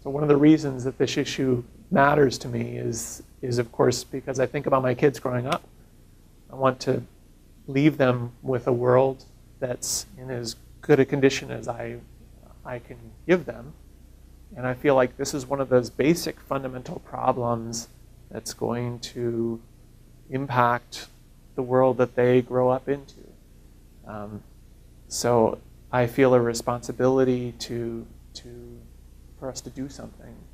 So one of the reasons that this issue matters to me is of course because I think about my kids growing up. I want to leave them with a world that's in as good a condition as I can give them. And I feel like this is one of those basic fundamental problems that's going to impact the world that they grow up into. So I feel a responsibility for us to do something